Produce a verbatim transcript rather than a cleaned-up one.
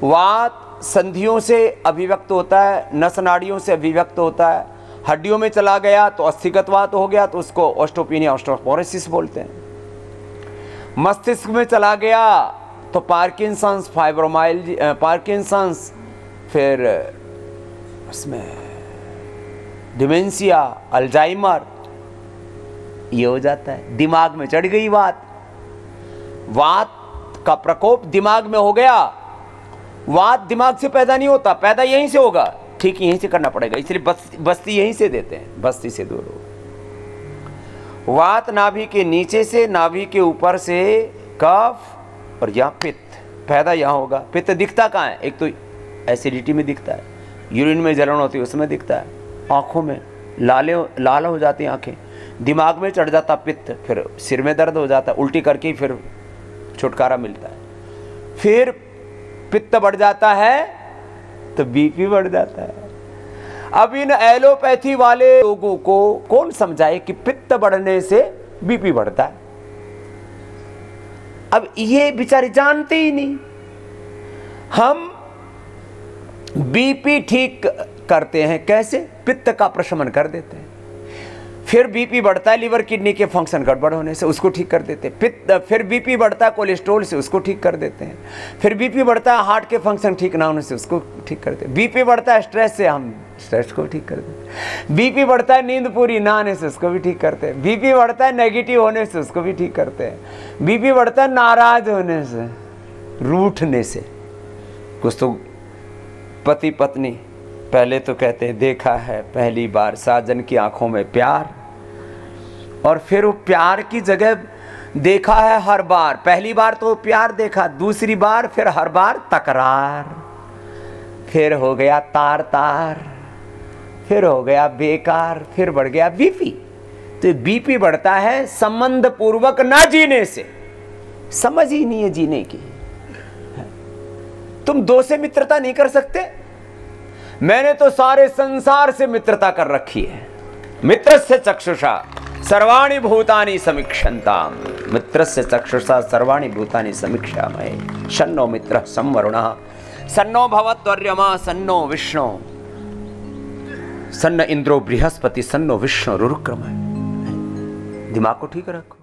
वात संधियों से अभिव्यक्त होता है, नस नाड़ियों से अभिव्यक्त होता है, हड्डियों में चला गया तो अस्थिगत वात हो गया तो उसको ऑस्टोपेनिया ऑस्टोपोरोसिस बोलते हैं। मस्तिष्क में चला गया तो पार्किंसंस, फाइब्रोमाइल्जी, पार्किंसंस, फिर उसमें डिमेंशिया, अल्जाइमर, ये हो जाता है। दिमाग में चढ़ गई वात, वात का प्रकोप दिमाग में हो गया। वात दिमाग से पैदा नहीं होता, पैदा यहीं से होगा, ठीक यहीं से करना पड़ेगा, इसलिए बस, बस्ती यहीं से देते हैं, बस्ती से दूर हो। वात नाभि के नीचे से, नाभि के ऊपर से कफ और यहाँ पित्त, पैदा यहाँ होगा। पित्त दिखता कहाँ है? एक तो एसिडिटी में दिखता है, यूरिन में जलन होती है उसमें दिखता है, आँखों में लाले लाल हो जाती हैं आँखें, दिमाग में चढ़ जाता पित्त, फिर सिर में दर्द हो जाता है, उल्टी करके फिर छुटकारा मिलता है। फिर पित्त बढ़ जाता है तो बीपी बढ़ जाता है। अब इन एलोपैथी वाले लोगों को कौन समझाए कि पित्त बढ़ने से बीपी बढ़ता है? अब ये बेचारे जानते ही नहीं। हम बीपी ठीक करते हैं कैसे? पित्त का प्रशमन कर देते हैं। फिर बीपी बढ़ता है लीवर किडनी के फंक्शन गड़बड़ होने से, उसको ठीक कर देते हैं। पित्त फिर बीपी बढ़ता है कोलेस्ट्रॉल से, उसको ठीक कर देते हैं। फिर बीपी बढ़ता है हार्ट के फंक्शन ठीक ना होने से, उसको ठीक कर देते हैं। बीपी बढ़ता है स्ट्रेस से, हम स्ट्रेस को ठीक कर देते हैं। बीपी बढ़ता है नींद पूरी ना आने से, उसको भी ठीक करते हैं। बीपी बढ़ता है नेगेटिव होने से, उसको भी ठीक करते हैं। बीपी बढ़ता है नाराज होने से, रूठने से। कुछ तो पति पत्नी पहले तो कहते हैं देखा है पहली बार साजन की आंखों में प्यार, और फिर वो प्यार की जगह देखा है हर बार। पहली बार तो प्यार देखा, दूसरी बार फिर हर बार तकरार, फिर हो गया तार तार, फिर हो गया बेकार, फिर बढ़ गया बीपी। तो बीपी बढ़ता है संबंध पूर्वक ना जीने से। समझ ही नहीं है जीने की। तुम दो से मित्रता नहीं कर सकते? मैंने तो सारे संसार से मित्रता कर रखी है। मित्रस्य चक्षुषा सर्वाणि भूतानि समीक्षन्ताम्, मित्रस्य चक्षुषा सर्वाणि भूतानि समीक्षामहे। शन्नो मित्रः सं वरुणः, सन्नो भवत्वर्यमा, सन्नो विष्णु, सन्न इंद्रो बृहस्पति, सन्नो विष्णु रुरुक्रम। दिमाग को ठीक रखो।